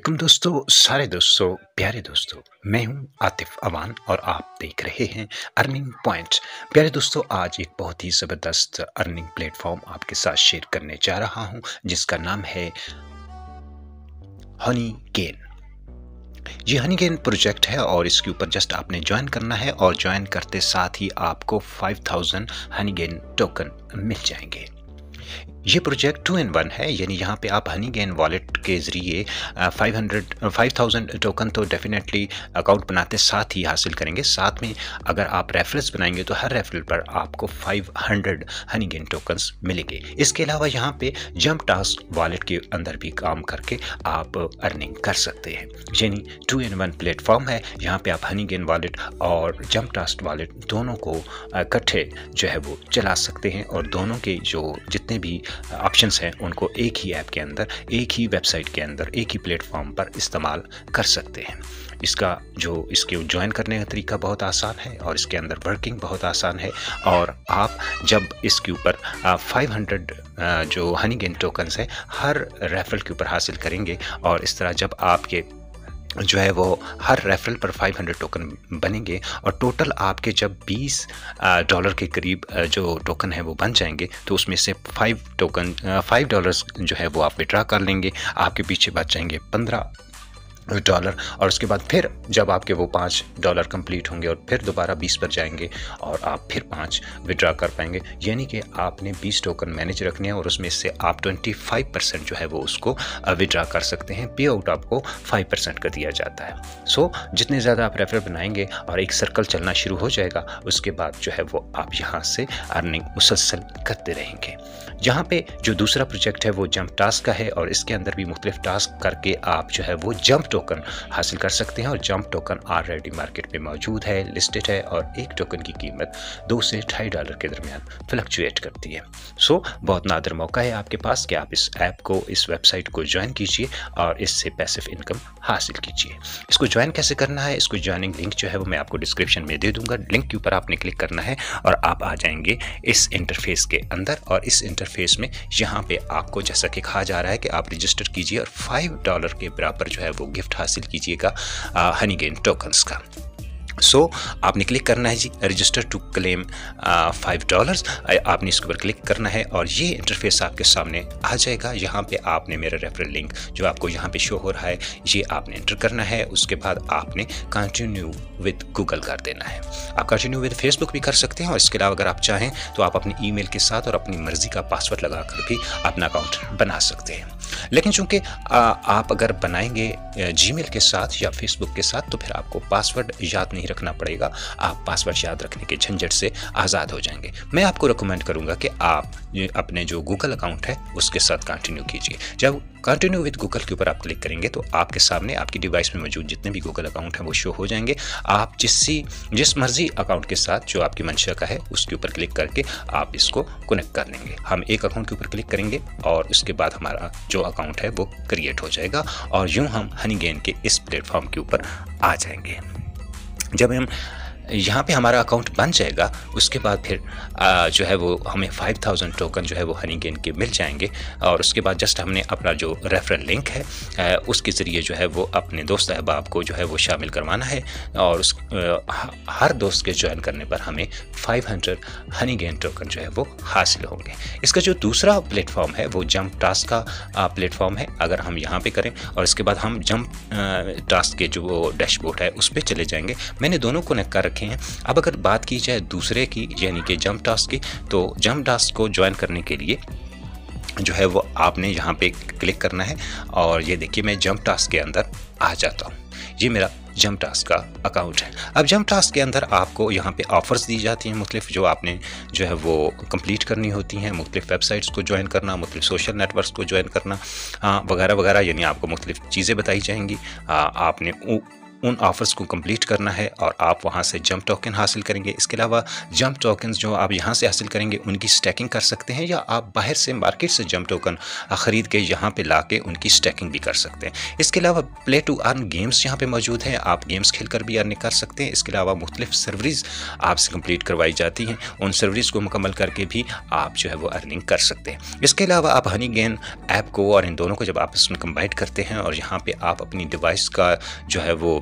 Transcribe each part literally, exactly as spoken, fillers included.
वालेकुम दोस्तों, सारे दोस्तों, प्यारे दोस्तों, मैं हूं आतिफ अमान और आप देख रहे हैं अर्निंग पॉइंट। प्यारे दोस्तों, आज एक बहुत ही ज़बरदस्त अर्निंग प्लेटफॉर्म आपके साथ शेयर करने जा रहा हूं, जिसका नाम है हनीगेन। ये हनीगेन प्रोजेक्ट है और इसके ऊपर जस्ट आपने ज्वाइन करना है और ज्वाइन करते साथ ही आपको फाइव थाउज़ेंड हनीगेन टोकन मिल जाएंगे। ये प्रोजेक्ट टू इन वन है, यानी यहाँ पे आप हनीगेन वॉलेट के ज़रिए five hundred five thousand token तो डेफिनेटली अकाउंट बनाते साथ ही हासिल करेंगे। साथ में अगर आप रेफरल्स बनाएंगे तो हर रेफरल पर आपको फाइव हंड्रेड हनीगेन टोकन्स मिलेंगे। इसके अलावा यहाँ पे जंप टास्क वॉलेट के अंदर भी काम करके आप अर्निंग कर सकते हैं, यानी टू इन वन प्लेटफॉर्म है। यहाँ पे आप हनीगेन वॉलेट और जंप टास्क वॉलेट दोनों को इकट्ठे जो है वो चला सकते हैं और दोनों के जो जितने भी ऑप्शंस हैं उनको एक ही ऐप के अंदर, एक ही वेबसाइट के अंदर, एक ही प्लेटफॉर्म पर इस्तेमाल कर सकते हैं। इसका जो इसके ज्वाइन करने का तरीका बहुत आसान है और इसके अंदर वर्किंग बहुत आसान है। और आप जब इसके ऊपर फाइव हंड्रेड जो हनीगेन टोकन्स है हर रेफरल के ऊपर हासिल करेंगे और इस तरह जब आपके जो है वो हर रेफरल पर फाइव हंड्रेड टोकन बनेंगे और टोटल आपके जब बीस डॉलर के करीब जो टोकन है वो बन जाएंगे तो उसमें से फाइव टोकन फाइव डॉलर्स जो है वो आप विड्रा कर लेंगे। आपके पीछे बच जाएंगे पंद्रह डॉलर और उसके बाद फिर जब आपके वो पाँच डॉलर कंप्लीट होंगे और फिर दोबारा बीस पर जाएंगे और आप फिर पाँच विड्रा कर पाएंगे। यानी कि आपने बीस टोकन मैनेज रखने हैं और उसमें से आप पच्चीस परसेंट जो है वो उसको विड्रा कर सकते हैं। पे आउट आपको पाँच परसेंट का दिया जाता है। सो जितने ज़्यादा आप रेफरल बनाएंगे और एक सर्कल चलना शुरू हो जाएगा, उसके बाद जो है वो आप यहाँ से अर्निंग मुसलसल करते रहेंगे। यहाँ पे जो दूसरा प्रोजेक्ट है वो जंप टास्क का है और इसके अंदर भी मुख्तलिफ टास्क करके आप जो है वो जंप टोकन हासिल कर सकते हैं और जंप टोकन ऑलरेडी मार्केट में मौजूद है, लिस्टेड है और एक टोकन की कीमत दो से ढाई डॉलर के दरमियान फ्लक्चुएट करती है। सो बहुत नादिर मौका है आपके पास कि आप इस ऐप को, इस वेबसाइट को ज्वाइन कीजिए और इससे पैसिव इनकम हासिल कीजिए। इसको ज्वाइन कैसे करना है, इसको ज्वाइनिंग लिंक जो है वो मैं आपको डिस्क्रिप्शन में दे दूंगा। लिंक के ऊपर आपने क्लिक करना है और आप आ जाएंगे इस इंटरफेस के अंदर और इस इंटरफेस में यहाँ पे आपको जैसा कि कहा जा रहा है कि आप रजिस्टर कीजिए और फाइव डॉलर के बराबर जो है वो गिफ्ट हासिल कीजिएगा हनीगेन टोकन्स का। सो so, आपने क्लिक करना है जी register to claim five dollars. आपने इसके ऊपर क्लिक करना है और ये इंटरफेस आपके सामने आ जाएगा। यहाँ पे आपने मेरा रेफरल लिंक जो आपको यहाँ पे शो हो रहा है ये आपने एंटर करना है। उसके बाद आपने कंटिन्यू विद गूगल कर देना है। आप कंटिन्यू विद फेसबुक भी कर सकते हैं और इसके अलावा अगर आप चाहें तो आप अपनी ईमेल के साथ और अपनी मर्जी का पासवर्ड लगा कर भी अपना अकाउंट बना सकते हैं। लेकिन चूंकि आप अगर बनाएंगे जीमेल के साथ या फेसबुक के साथ तो फिर आपको पासवर्ड याद नहीं रखना पड़ेगा। आप पासवर्ड याद रखने के झंझट से आज़ाद हो जाएंगे। मैं आपको रिकमेंड करूंगा कि आप अपने जो गूगल अकाउंट है उसके साथ कंटिन्यू कीजिए। जब कंटिन्यू विद गूगल के ऊपर आप क्लिक करेंगे तो आपके सामने आपकी डिवाइस में मौजूद जितने भी गूगल अकाउंट हैं वो शो हो जाएंगे। आप जिस जिस मर्जी अकाउंट के साथ जो आपकी मंशा का है उसके ऊपर क्लिक करके आप इसको कनेक्ट कर लेंगे। हम एक अकाउंट के ऊपर क्लिक करेंगे और उसके बाद हमारा जो अकाउंट है वो क्रिएट हो जाएगा और यूं हम हनीगेन के इस प्लेटफॉर्म के ऊपर आ जाएंगे। जब हम यहाँ पे हमारा अकाउंट बन जाएगा उसके बाद फिर आ, जो है वो हमें फाइव थाउज़ेंड टोकन जो है वो हनीगेन के मिल जाएंगे और उसके बाद जस्ट हमने अपना जो रेफरल लिंक है आ, उसके ज़रिए जो है वो अपने दोस्त अहबाब को जो है वो शामिल करवाना है और उस आ, हर दोस्त के ज्वाइन करने पर हमें फाइव हंड्रेड हनीगेन टोकन जो है वो हासिल होंगे। इसका जो दूसरा प्लेटफॉर्म है वो जंप टास्क का प्लेटफॉर्म है। अगर हम यहाँ पे करें और इसके बाद हम जंप टास्क के जो डैशबोर्ड है उस पर चले जाएंगे। मैंने दोनों कनेक्ट कर हैं। अब अगर बात की जाए दूसरे की यानी कि जंप टास्क की, तो जंप टास्क को ज्वाइन करने के लिए जो है वो आपने यहाँ पे क्लिक करना है और ये देखिए मैं जंप टास्क के अंदर आ जाता हूँ। ये मेरा जंप टास्क का अकाउंट है। अब जंप टास्क के अंदर आपको यहाँ पे ऑफर्स दी जाती हैं मुख्तलिफ, जो आपने जो है वो कंप्लीट करनी होती हैं। मुख्तलिफ वेबसाइट्स को ज्वाइन करना, मुख्तलिफ सोशल नेटवर्क्स को ज्वाइन करना वगैरह वगैरह, यानी आपको मुख्तलिफ चीज़ें बताई जाएंगी। आ, आपने उन ऑफर्स को कंप्लीट करना है और आप वहां से जंप टोकन हासिल करेंगे। इसके अलावा जंप टोकन्स जो आप यहां से हासिल करेंगे उनकी स्टैकिंग कर सकते हैं, या आप बाहर से मार्केट से जंप टोकन खरीद के यहाँ पे लाके उनकी स्टैकिंग भी कर सकते हैं। इसके अलावा प्ले टू अर्न गेम्स यहाँ पे मौजूद हैं, आप गेम्स खेलकर भी अर्निंग कर सकते हैं। इसके अलावा मुख्तलिफ सर्विस आपसे कंप्लीट करवाई जाती हैं, उन सर्विस को मुकम्मल करके भी आप जो है वो अर्निंग कर सकते हैं। इसके अलावा आप हनी गेन ऐप को और इन दोनों को जब आप इसमें कंबाइन करते हैं और यहाँ पे आप अपनी डिवाइस का जो है वो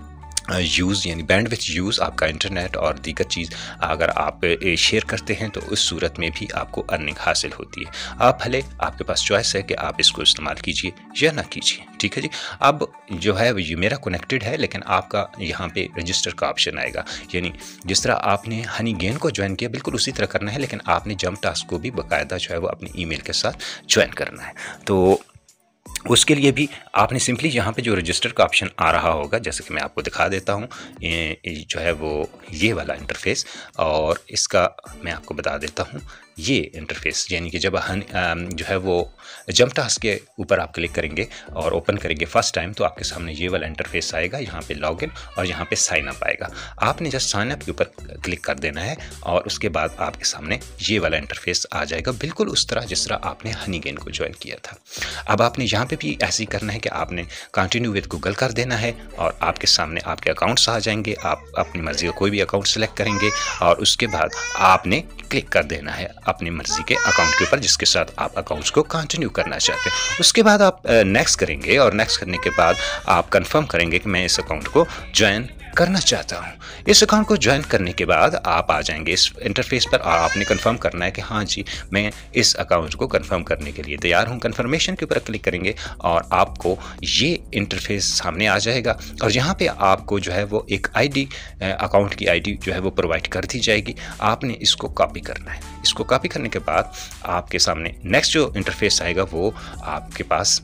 यूज़ यानी बैंडविड्थ यूज़, आपका इंटरनेट और दीगर चीज़ अगर आप शेयर करते हैं तो उस सूरत में भी आपको अर्निंग हासिल होती है। आप भले आपके पास चॉइस है कि आप इसको इस्तेमाल कीजिए या ना कीजिए, ठीक है जी। अब जो है ये मेरा कनेक्टेड है, लेकिन आपका यहाँ पे रजिस्टर का ऑप्शन आएगा, यानी जिस तरह आपने हनी गेन को ज्वाइन किया बिल्कुल उसी तरह करना है, लेकिन आपने जंप टास्क को भी बाकायदा जो है वो अपनी ईमेल के साथ ज्वाइन करना है। तो उसके लिए भी आपने सिंपली यहाँ पे जो रजिस्टर का ऑप्शन आ रहा होगा, जैसे कि मैं आपको दिखा देता हूँ, ये जो है वो ये वाला इंटरफेस, और इसका मैं आपको बता देता हूँ ये इंटरफेस, यानी कि जब हम जो है वो जंप टास्क के ऊपर आप क्लिक करेंगे और ओपन करेंगे फर्स्ट टाइम तो आपके सामने ये वाला इंटरफेस आएगा। यहाँ पे लॉगिन और यहाँ पे साइन अप आएगा। आपने जस्ट साइन अप के ऊपर क्लिक कर देना है और उसके बाद आपके सामने ये वाला इंटरफेस आ जाएगा, बिल्कुल उस तरह जिस तरह आपने हनी गेन को ज्वाइन किया था। अब आपने यहाँ पे भी ऐसे ही करना है कि आपने कंटिन्यू विद गूगल कर देना है और आपके सामने आपके अकाउंट्स आ जाएंगे। आप अपनी मर्जी का कोई भी अकाउंट सेलेक्ट करेंगे और उसके बाद आपने क्लिक कर देना है अपनी मर्जी के अकाउंट के ऊपर जिसके साथ आप अकाउंट्स को कंटिन्यू करना चाहते हैं। उसके बाद आप नेक्स्ट करेंगे और नेक्स्ट करने के बाद आप कंफर्म करेंगे कि मैं इस अकाउंट को ज्वाइन करना चाहता हूं। इस अकाउंट को ज्वाइन करने के बाद आप आ जाएंगे इस इंटरफेस पर और आपने कंफर्म करना है कि हाँ जी मैं इस अकाउंट को कंफर्म करने के लिए तैयार हूं। कंफर्मेशन के ऊपर क्लिक करेंगे और आपको ये इंटरफेस सामने आ जाएगा और यहाँ पे आपको जो है वो एक आईडी, अकाउंट की आईडी जो है वो प्रोवाइड कर दी जाएगी। आपने इसको कॉपी करना है। इसको कॉपी करने के बाद आपके सामने नेक्स्ट जो इंटरफेस आएगा वो आपके पास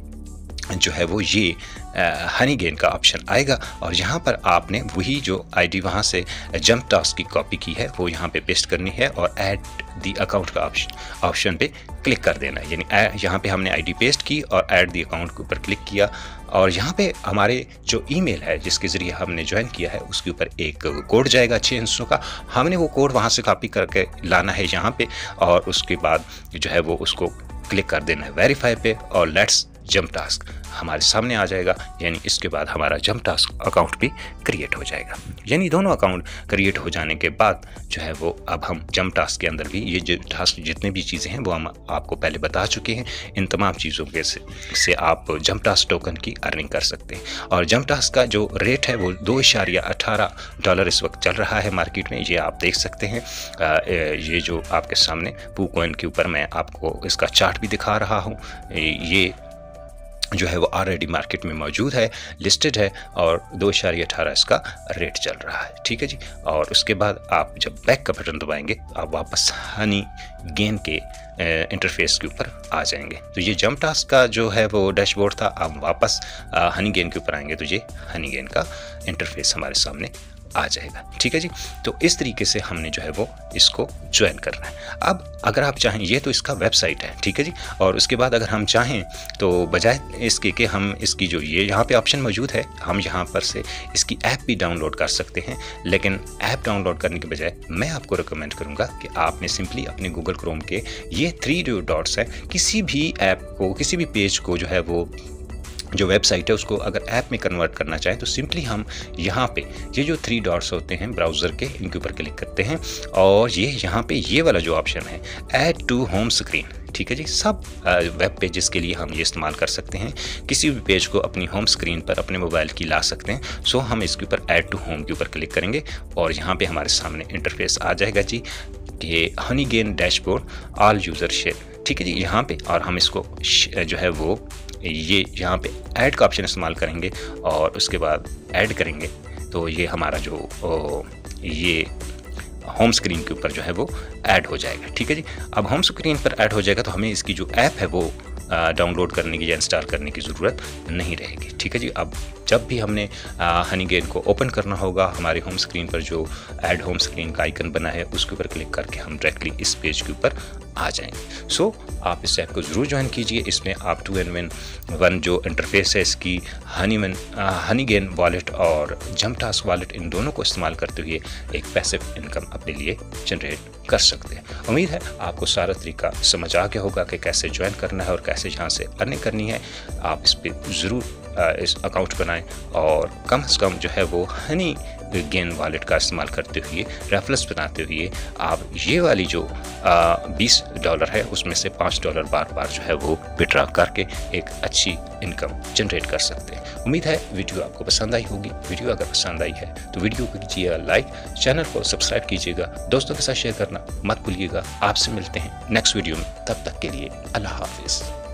जो है वो ये हनी गेन का ऑप्शन आएगा और यहाँ पर आपने वही जो आईडी वहाँ से जंप टास्क की कॉपी की है वो यहाँ पे पेस्ट करनी है और ऐड दी अकाउंट का ऑप्शन ऑप्शन पे क्लिक कर देना है। यानी यहाँ पे हमने आईडी पेस्ट की और ऐड दी अकाउंट के ऊपर क्लिक किया और यहाँ पे हमारे जो ईमेल है जिसके ज़रिए हमने ज्वाइन किया है उसके ऊपर एक कोड जाएगा छः हिस्सों का। हमने वो कोड वहाँ से कॉपी करके लाना है यहाँ पे और उसके बाद जो है वो उसको क्लिक कर देना है वेरीफाई पे और लेट्स जंप टास्क हमारे सामने आ जाएगा। यानी इसके बाद हमारा जंप टास्क अकाउंट भी क्रिएट हो जाएगा। यानी दोनों अकाउंट क्रिएट हो जाने के बाद जो है वो अब हम जंप टास्क के अंदर भी ये जो टास्क जितने भी चीज़ें हैं वो हम आपको पहले बता चुके हैं। इन तमाम चीज़ों के से, से आप जंप टास्क टोकन की अर्निंग कर सकते हैं और जंप टास्क का जो रेट है वो दो इशारिया अठारह डॉलर इस वक्त चल रहा है मार्केट में। ये आप देख सकते हैं। ये जो आपके सामने पू कॉइन के ऊपर मैं आपको इसका चार्ट भी दिखा रहा हूँ। ये जो है वो ऑलरेडी मार्केट में मौजूद है, लिस्टेड है और दो इशारिया अठारह इसका रेट चल रहा है। ठीक है जी। और उसके बाद आप जब बैक का बटन दबाएंगे आप वापस हनी गेन के इंटरफेस के ऊपर आ जाएंगे। तो ये जंप टास्क का जो है वो डैशबोर्ड था। आप वापस हनी गेन के ऊपर आएंगे तो ये हनी गेन का इंटरफेस हमारे सामने आ जाएगा। ठीक है जी। तो इस तरीके से हमने जो है वो इसको ज्वाइन करना है। अब अगर आप चाहें, ये तो इसका वेबसाइट है, ठीक है जी। और उसके बाद अगर हम चाहें तो बजाय इसके कि हम इसकी जो ये यहाँ पे ऑप्शन मौजूद है हम यहाँ पर से इसकी ऐप भी डाउनलोड कर सकते हैं। लेकिन ऐप डाउनलोड करने के बजाय मैं आपको रिकमेंड करूँगा कि आपने सिंपली अपने गूगल क्रोम के ये थ्री जो डॉट्स हैं किसी भी ऐप को, किसी भी पेज को जो है वो जो वेबसाइट है उसको अगर ऐप में कन्वर्ट करना चाहें तो सिंपली हम यहाँ पे ये जो थ्री डॉट्स होते हैं ब्राउज़र के इनके ऊपर क्लिक करते हैं और ये यहाँ पे ये वाला जो ऑप्शन है ऐड टू होम स्क्रीन, ठीक है जी। सब वेब पेजेस के लिए हम ये इस्तेमाल कर सकते हैं। किसी भी पेज को अपनी होम स्क्रीन पर अपने मोबाइल की ला सकते हैं। सो हम इसके ऊपर ऐड टू होम के ऊपर क्लिक करेंगे और यहाँ पे हमारे सामने इंटरफेस आ जाएगा जी कि Honeygain dashboard all user share, ठीक है जी। यहाँ पे और हम इसको जो है वो ये यहाँ पे ऐड का ऑप्शन इस्तेमाल करेंगे और उसके बाद ऐड करेंगे तो ये हमारा जो ओ, ये होम स्क्रीन के ऊपर जो है वो ऐड हो जाएगा। ठीक है जी। अब होम स्क्रीन पर ऐड हो जाएगा तो हमें इसकी जो ऐप है वो डाउनलोड करने की या इंस्टॉल करने की ज़रूरत नहीं रहेगी। ठीक है जी। अब जब भी हमने हनीगेन को ओपन करना होगा, हमारे होम स्क्रीन पर जो ऐड होम स्क्रीन का आइकन बना है उसके ऊपर क्लिक करके हम डायरेक्टली इस पेज के ऊपर आ जाएंगे। सो so, आप इस ऐप को ज़रूर ज्वाइन कीजिए। इसमें आप टू एन वन वन जो इंटरफेस है इसकी हनीमन हनीगेन वॉलेट और जंपटास्क वॉलेट, इन दोनों को इस्तेमाल करते हुए एक पैसिव इनकम अपने लिए जनरेट कर सकते हैं। उम्मीद है आपको सारा तरीका समझ आ गया होगा कि कैसे ज्वाइन करना है और कैसे यहाँ से अर्निंग करनी है। आप इस पर ज़रूर इस अकाउंट बनाएं और कम से कम जो है वो हनी गेन वॉलेट का इस्तेमाल करते हुए, रेफरल्स बनाते हुए आप ये वाली जो बीस डॉलर है उसमें से पाँच डॉलर बार बार जो है वो विड्रॉ करके एक अच्छी इनकम जनरेट कर सकते हैं। उम्मीद है वीडियो आपको पसंद आई होगी। वीडियो अगर पसंद आई है तो वीडियो को कीजिएगा लाइक, चैनल को सब्सक्राइब कीजिएगा, दोस्तों के साथ शेयर करना मत भूलिएगा। आपसे मिलते हैं नेक्स्ट वीडियो में, तब तक के लिए अल्लाह हाफिज़।